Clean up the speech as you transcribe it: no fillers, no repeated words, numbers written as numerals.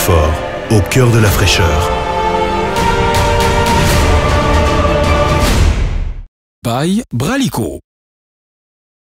confort, au cœur de la fraîcheur. By Bralico.